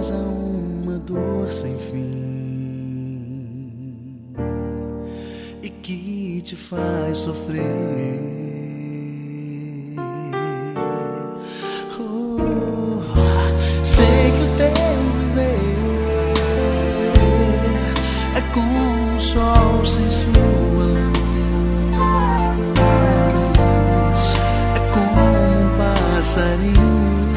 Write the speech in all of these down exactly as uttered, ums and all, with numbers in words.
causa uma dor sem fim e que te faz sofrer. Oh, sei que o teu viver é como o sol sem sua luz, é como um passarinho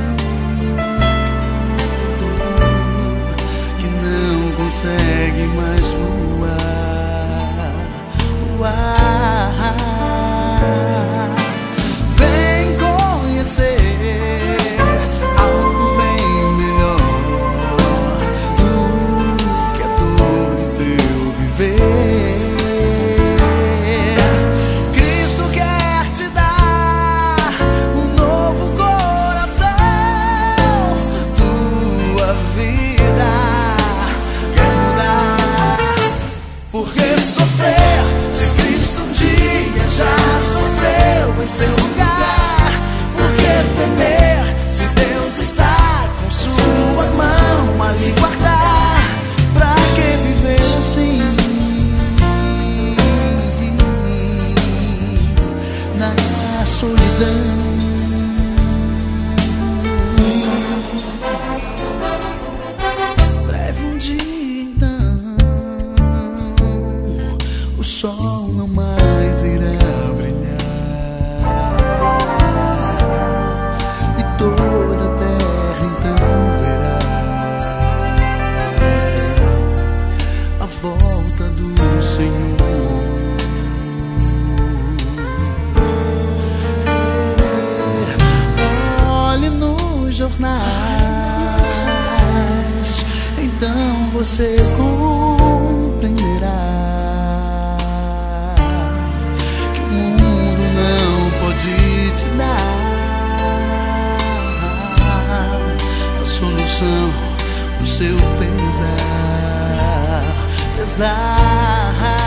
consegue mais voar, voar. Vem conhecer algo bem melhor do que a dor do teu viver. Cristo quer te dar um novo coração, tua vida. Por que sofrer se Cristo um dia já sofreu em seu lugar? Por que temer se Deus está com sua mão a lhe guardar? Pra que viver assim na solidão? Breve um dia então o sol não mais irá brilhar e toda a terra então verá a volta do Senhor. Olhe nos jornais, então você compreenderá te dar a solução do seu pesar, pesar.